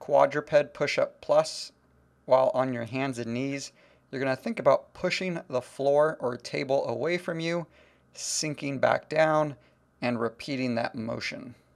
quadruped push-up plus while on your hands and knees. You're going to think about pushing the floor or table away from you, sinking back down, and repeating that motion.